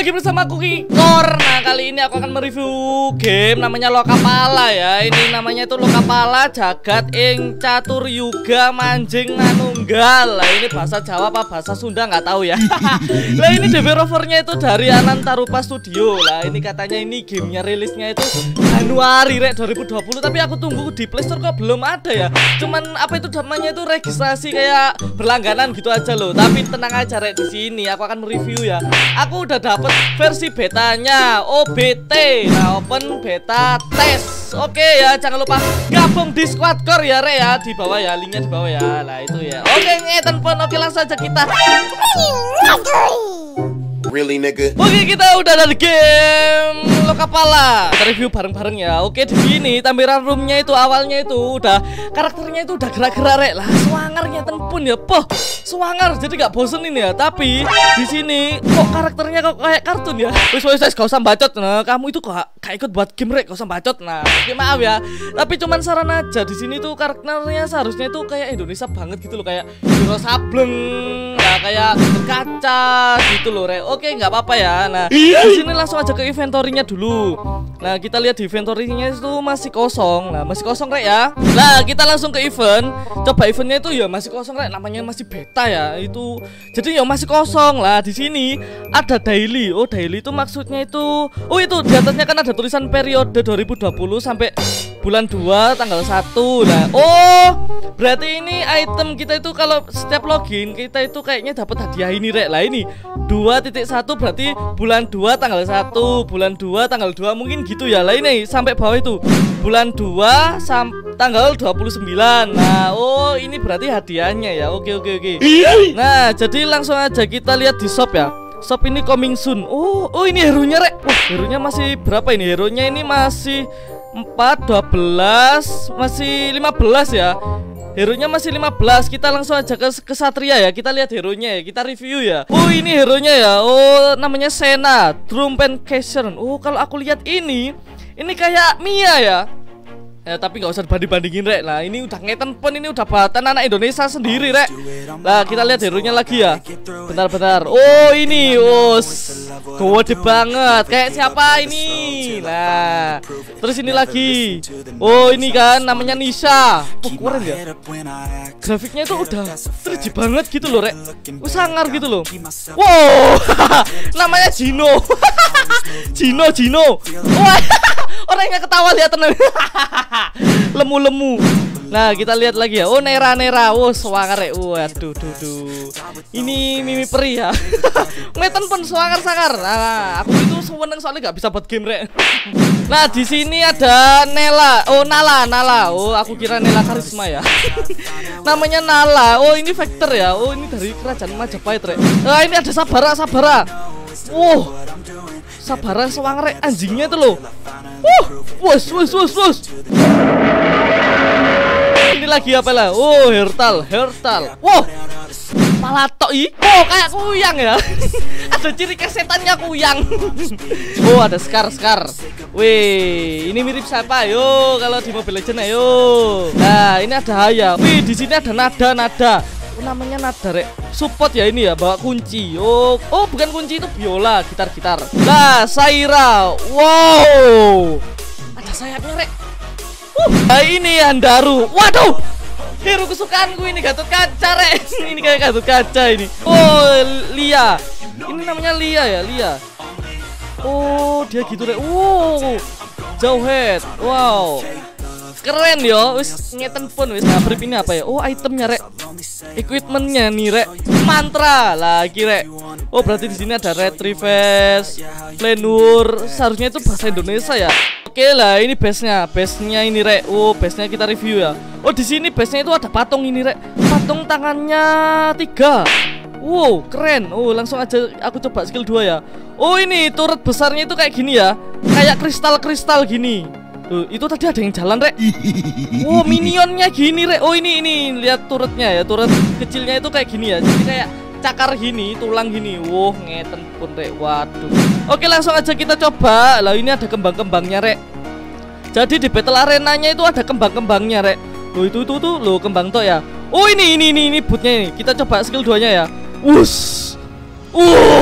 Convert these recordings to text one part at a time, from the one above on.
lagi bersama aku Kikor. Nah, kali ini aku akan mereview game namanya Lokapala ya. Ini namanya itu Lokapala Jagat ing Catur Yuga Manjing Manunggal. Lah ini bahasa Jawa apa bahasa Sunda nggak tahu ya. Lah ini developernya itu dari Anantarupa Studio. Lah ini katanya ini gamenya rilisnya itu Januari 2020, tapi aku tunggu di Play Store kok belum ada ya. Cuman apa itu namanya itu registrasi kayak berlangganan gitu aja loh. Tapi tenang aja di sini aku akan mereview ya. Aku udah dapet versi betanya OBT. Nah, open beta test. Oke ya, jangan lupa gabung di Squad Core ya ya, di bawah ya, linknya di bawah ya. Lah itu ya. Oke, ngeten pun. Oke, langsung aja kita. Really nigga. Oke, kita udah ada di game Lokapala. Kita review bareng-bareng ya. Oke, di sini tampilan roomnya itu awalnya itu udah karakternya itu udah gerak-gerak rek lah. Swangarnya tempun ya, poh. Swangar jadi gak bosen ini ya. Tapi di sini kok karakternya kok kayak kartun ya. Wis gak usah bacot. Nah, kamu itu kok gak ikut buat game rek, gak usah bacot. Nah, oke, maaf ya. Tapi cuman saran aja di sini tuh karakternya seharusnya itu kayak Indonesia banget gitu loh, kayak Wiro Sableng, nah, kayak kaca gitu loh rek. Oke, nggak apa-apa ya. Nah, di sini langsung aja ke inventory-nya dulu. Nah, kita lihat di inventory-nya itu masih kosong. Nah, masih kosong rek ya. Nah, kita langsung ke event. Coba eventnya itu ya masih kosong rek. Namanya masih beta ya. Itu jadi ya masih kosong lah. Di sini ada daily. Oh, daily itu maksudnya itu. Oh, itu di atasnya kan ada tulisan periode 2020 sampai bulan 2 tanggal 1. Nah, oh, berarti ini item kita itu kalau setiap login kita itu kayaknya dapat hadiah ini rek. Lah ini 2.1 berarti bulan 2 tanggal 1, bulan 2 tanggal 2 mungkin gitu ya. Lah ini sampai bawah itu bulan 2 tanggal 29. Nah, oh ini berarti hadiahnya ya. Oke. Nah, jadi langsung aja kita lihat di shop ya. Shop ini coming soon. Oh ini hero-nya rek. Wah, hero-nya masih berapa ini? Hero-nya ini masih 4, 12, masih 15 ya. Hero-nya masih 15. Kita langsung aja ke Kesatria ya. Kita lihat hero-nya ya. Kita review ya. Oh, ini hero-nya ya. Oh, namanya Sena, Drumpen Casern. Oh, kalau aku lihat ini kayak Mia ya. Ya, tapi nggak usah dibanding-bandingin rek. Nah, ini udah ngeten pun, ini udah buatan anak Indonesia sendiri rek. Nah, kita lihat hero-nya lagi ya. Bentar. Oh, ini gede banget. Kayak siapa ini? Nah, terus ini lagi. Oh, ini kan namanya Nisha. Oh, keren ya. Grafiknya itu udah 3D banget gitu loh rek. Sangar gitu loh. Wow. Namanya Gino. Gino. Wah. Orangnya ketawa lihat tenang. Lemu. Nah, kita lihat lagi ya. Oh, Nera. Oh, swangar rek. Waduh. Ini Mimi Peri ya. Ngeten pun swangar-sangar. Nah, aku itu seneng soalnya gak bisa buat game rek. Nah, di sini ada Nela. Oh, Nala. Oh, aku kira Nela Karisma ya. Namanya Nala. Oh, ini Vector ya. Oh, ini dari kerajaan Majapahit rek. Nah, ini ada Sabara. Sabara swangar rek, anjingnya itu loh. Wus. Ini lagi apa lah? Oh, Hertal. Wow, palatok ih. Oh, kayak kuyang ya. Ada ciri kesetannya kuyang. Oh, ada Scar. Wih, ini mirip siapa? Yo, kalau di Mobile Legends ayo. Nah, ini ada Haya. Wih, di sini ada Nada. Oh, namanya Nada rek. Support ya ini ya, bawa kunci. Oh, bukan kunci, itu biola, gitar. Nah, Saira. Wow. Ada sayapnya rek. Nah, ini Handaru. Waduh. Hero kesukaanku ini Gatot Kaca rek. Ini kayak Gatot Kaca ini. Oh, Lia. Ini namanya Lia ya, Lia. Oh, dia gitu rek. Jauhead. Wow. Keren yo, wis ngeten pun wis. Nah, brief ini apa ya? Oh, itemnya rek. Equipmentnya nih rek. Mantra lagi rek. Oh, berarti di sini ada Retrives, Flenur. Seharusnya itu bahasa Indonesia ya. Oke lah, ini base-nya ini rek. Oh, base-nya kita review ya. Oh, di sini base-nya itu ada patung ini rek. Patung tangannya 3. Wow, keren. Oh, langsung aja aku coba skill 2 ya. Oh, ini turret besarnya itu kayak gini ya. Kayak kristal gini. Itu tadi ada yang jalan rek. Oh, minionnya gini rek. Oh, ini lihat turretnya ya. Turret kecilnya itu kayak gini ya. Jadi kayak cakar gini, tulang gini. Wow, ngeten pun rek. Waduh. Oke, langsung aja kita coba. Lah, ini ada kembang-kembangnya rek. Jadi di battle arenanya itu ada kembang-kembangnya rek. Loh, itu tuh loh, kembang tok ya. Oh, ini bootnya ini. Kita coba skill 2-nya ya.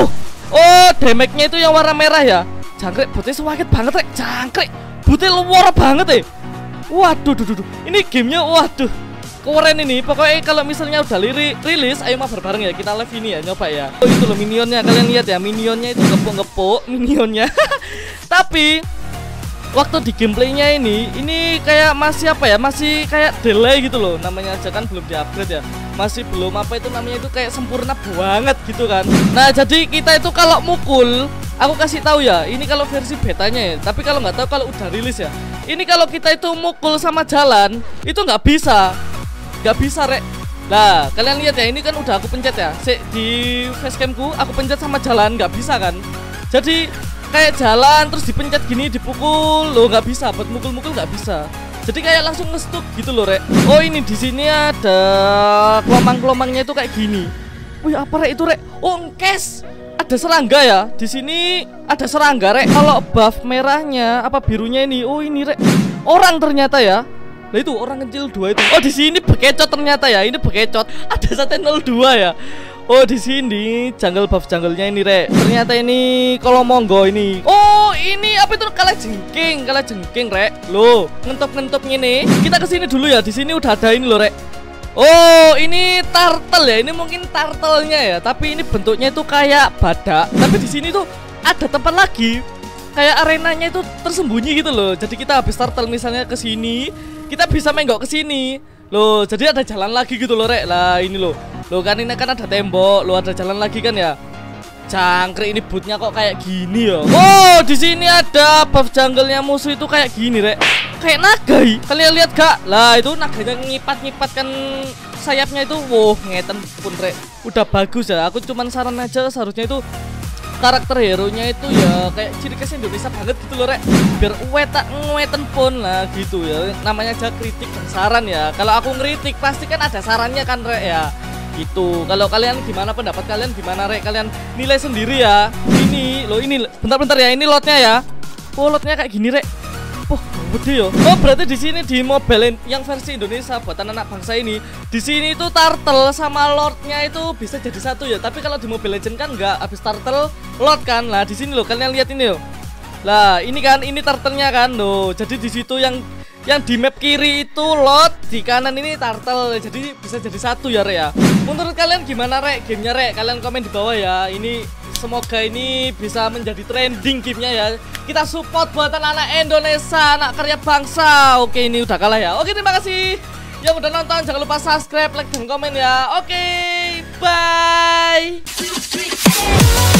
Oh, damage-nya itu yang warna merah ya. Jangkrik botnya sewakit banget rek. Jangkrik botnya luar banget Waduh, ini gamenya waduh keren ini. Pokoknya kalau misalnya udah rilis, ayo mabar bareng ya, kita live ini ya, nyoba ya. Oh itu loh minionnya, kalian lihat ya, minionnya itu ngepuk-ngepuk minionnya. Tapi waktu di gameplaynya ini kayak masih apa ya, masih kayak delay gitu loh. Namanya aja kan belum di-upgrade ya, masih belum apa itu namanya, itu kayak sempurna banget gitu kan. Nah jadi kita itu kalau mukul, aku kasih tahu ya, ini kalau versi betanya ya. Tapi kalau nggak tahu kalau udah rilis ya, ini kalau kita itu mukul sama jalan itu nggak bisa rek. Lah kalian lihat ya, ini kan udah aku pencet ya, di facecamku aku pencet sama jalan nggak bisa kan. Jadi kayak jalan terus dipencet gini dipukul loh, nggak bisa, buat mukul-mukul nggak bisa. Jadi kayak langsung ngestuk gitu loh rek. Oh ini di sini ada kelomang-kelomangnya itu kayak gini. Wih apa rek itu rek? Oh engkes, ada serangga ya. Di sini ada serangga rek. Kalau buff merahnya apa birunya ini, oh ini rek, orang ternyata ya. Nah itu orang kecil 2 itu. Oh di sini bekecot ternyata ya. Ini bekecot. Ada 102 ya. Oh di sini jungle buff jungle-nya ini rek. Ternyata ini kalau monggo ini. Oh ini apa itu, kalah jengking rek. Loh ngentop ini. Kita kesini dulu ya. Di sini udah ada ini loh rek. Oh ini turtle ya. Ini mungkin turtle-nya ya. Tapi ini bentuknya itu kayak badak. Tapi di sini tuh ada tempat lagi, kayak arenanya itu tersembunyi gitu loh. Jadi kita habis turtle misalnya ke sini, kita bisa menggok ke sini. Loh, jadi ada jalan lagi gitu loh, rek. Lah ini loh. Loh kan ini kan ada tembok, loh ada jalan lagi kan ya. Jangkrik ini bootnya kok kayak gini ya. Oh, di sini ada buff jungle-nya musuh itu kayak gini, rek. Kayak naga. Kalian lihat gak? Lah, itu naganya ngipat-ngipat kan sayapnya itu. Wow, ngeten pun, rek. Udah bagus ya. Aku cuman saran aja seharusnya itu karakter hero-nya itu ya kayak ciri khas Indonesia banget gitu loh rek. Biar ngeweten pun lah gitu ya. Namanya aja kritik dan saran ya. Kalau aku ngeritik pasti kan ada sarannya kan rek ya. Gitu. Kalau kalian gimana, pendapat kalian gimana rek? Kalian nilai sendiri ya. Ini loh, ini bentar ya, ini lotnya ya. Oh lotnya kayak gini rek. Oh gede yo. Oh berarti di sini di mobile yang versi Indonesia buatan anak bangsa ini, di sini itu turtle sama lordnya itu bisa jadi satu ya. Tapi kalau di Mobile Legend kan enggak, habis turtle lord kan. Lah di sini loh, kalian lihat ini loh. Lah ini kan, ini turtle-nya kan loh. Jadi di situ yang di map kiri itu lord, di kanan ini turtle. Jadi bisa jadi satu ya rek ya. Menurut kalian gimana rek gamenya rek? Kalian komen di bawah ya. Ini semoga ini bisa menjadi trending gamenya ya. Kita support buatan anak Indonesia, anak karya bangsa. Oke ini udah kalah ya. Oke terima kasih yang udah nonton. Jangan lupa subscribe, like, dan komen ya. Oke bye.